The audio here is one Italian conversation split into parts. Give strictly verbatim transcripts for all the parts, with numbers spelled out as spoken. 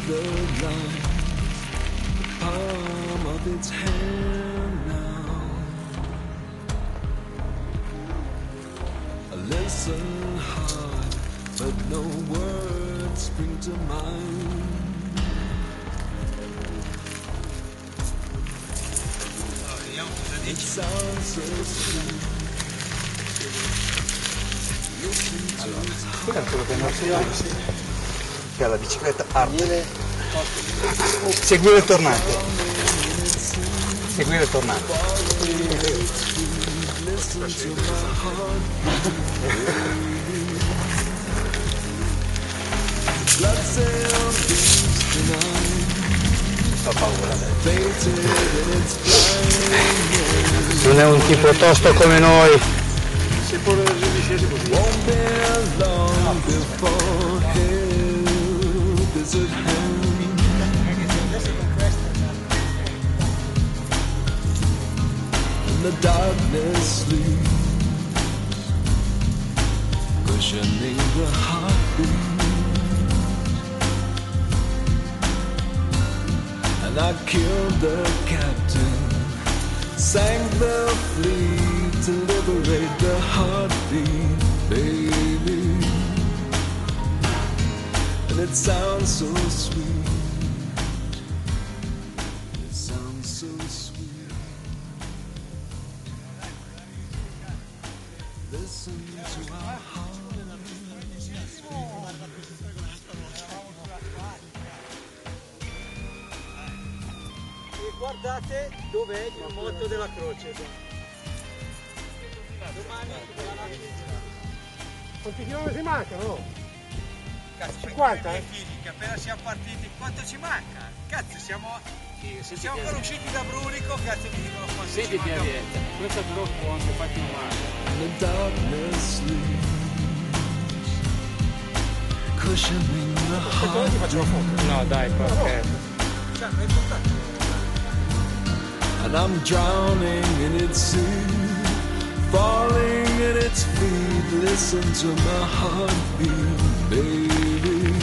the line, the palm of its hand now. I listen hard, but no words spring to mind. It sounds so sweet. Allora, qui è quello che non si va, che ha la bicicletta arte. Seguire il tornante. Seguire il tornante. Ho paura. Non è un tipo tosto come noi. Se pure le dicesi così. The darkness sleeps, cushioning the heartbeat, and I killed the captain, sank the fleet to liberate the heartbeat, baby. And it sounds so sweet. It sounds so sweet. Listen to our heart. E guardate dov'è il motto della croce. Domani quanti chilometri mancano? Cazzo, cinquanta eh? Figli, che appena siamo partiti, quanto ci manca? Cazzo, siamo, se siamo ancora usciti da Brunico, cazzo mi dicono quanto ci manca. Questo però può anche farti un male. The darkness sleeps, cushioning the heart. No, dai, perché? Cioè, è importante. And I'm drowning in its sea, falling at its feet. Listen to my heartbeat, baby.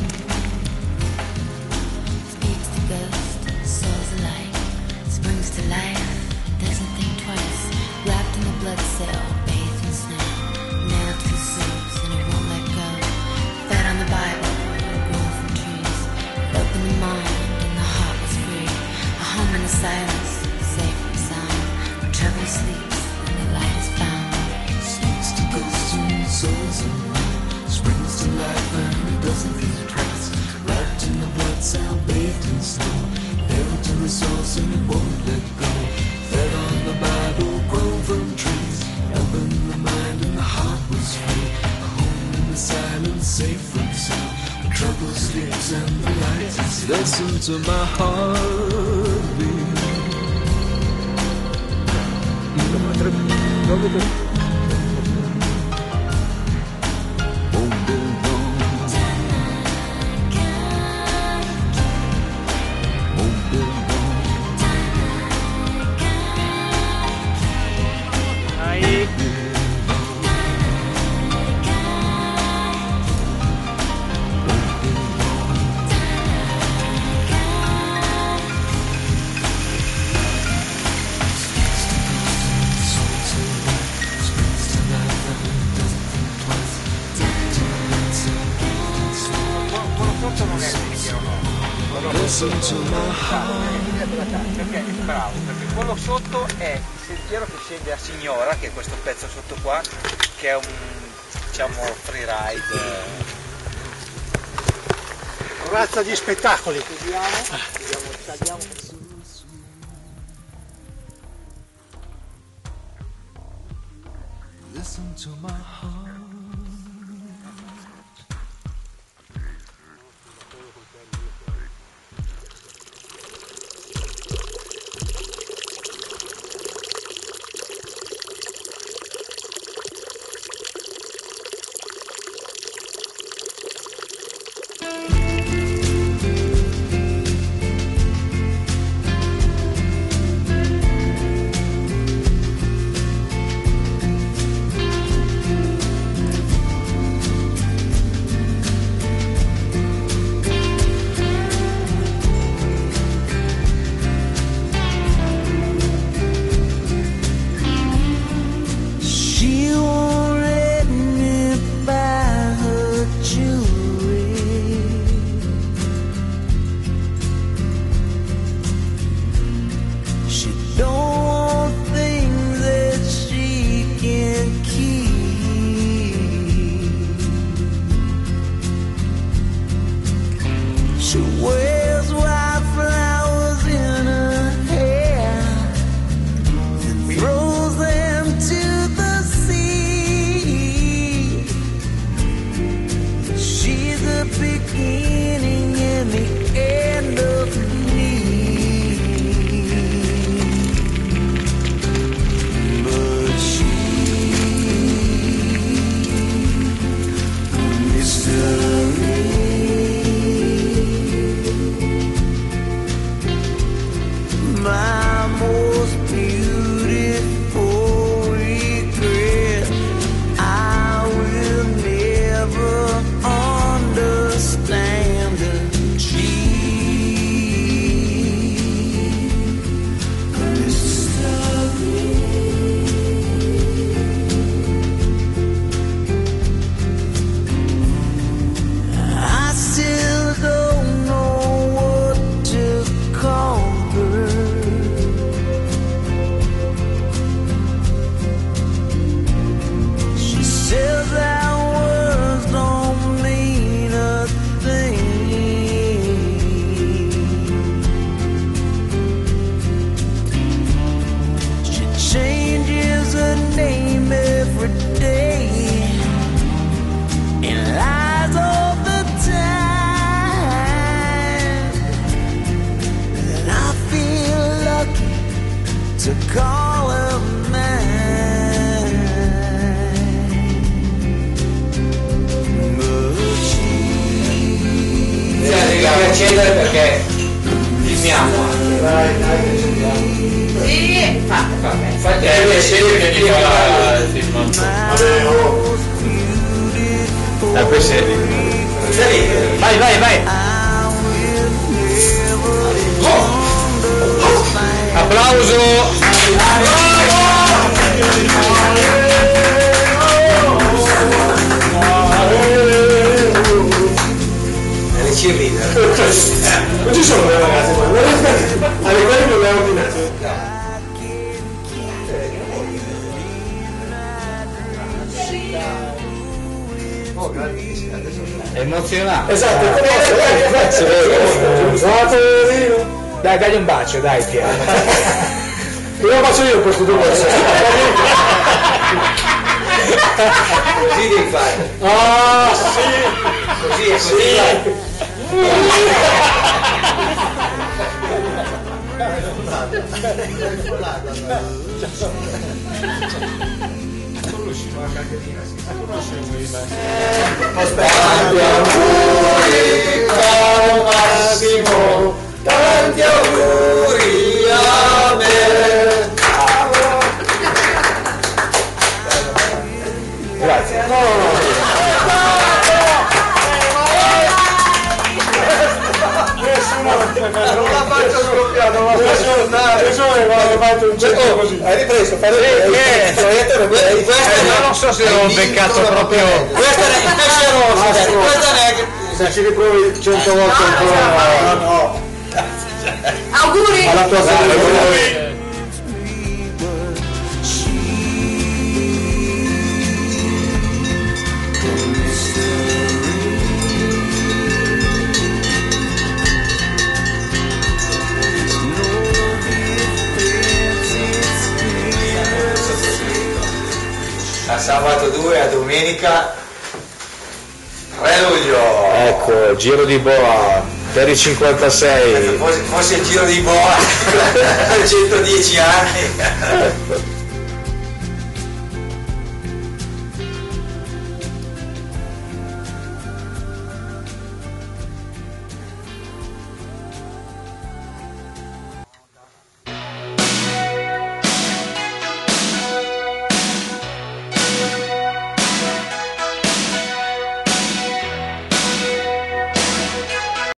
Speaks to ghosts, souls alike, springs to life, doesn't think twice. Wrapped in a blood cell, bathed in snow, nailed to souls and it won't let go. Fed on the Bible, grown from trees. It opened the mind and the heart was free. A home in the silence, safe from sound. Where trouble sleeps and the light is found. Speaks to ghosts and souls alike, springs to life and it doesn't think twice. Wrapped in the blood cell, bathed in snow, nailed to the source and it won't let go. Fed on the Bible, grown from trees. Opened the mind and the heart was free. A home in the silence, safe from sound. The trouble sleeps and the light is. Listen to my heartbeat. Won't be long. Won't be long. Dai. Listen to my heart. Perché è bravo, perché quello sotto è il sentiero che scende a Signora, che è questo pezzo sotto qua, che è un, diciamo, freeride. Razza di spettacoli. Vediamo, vediamo, tagliamo. Listen to my heart. She won't let me buy her jewelry. She don't want things that she can keep. She wears white flowers in her hair and throws them to the sea. She's the beginning and the end of me. But she, mystery. My most beautiful regret, I will never understand the I still don't know what to call her. She says that words don't mean a thing. She changes her name every day and lies all the time. And I feel lucky to call her mine. But she, Devi accendere perché filmiamo. Dai, dai, Sì, fa. Infatti è le serie che gli fa il film. vabbè, oh. Da quei serie. Vai, vai, vai. I will never understand. Applauso! Le cheerleader. Non ci sono le ragazze qua, alle quali non le ho ordinate. È emozionato. Esatto, è come Dai, dagli un bacio, dai, piano. lo faccio io questo due. Così devi fare. Ah, sì. Così e così. Tanti auguri, caro Massimo, tanti auguri a me. Grazie. No, no, no. Non l'ha fatto scoppiato, ma nessuno ha fatto un gesto così. Hai ripreso, fai Questo non so se l'ho beccato proprio. Questa è rossa, questa è se ci riprovi cento volte ancora. No, no. Auguri! Alla tua salute. Da sabato due a domenica tre luglio. Ecco, giro di boa per i cinquantasei. Fosse, fosse il giro di boa per centodieci anni.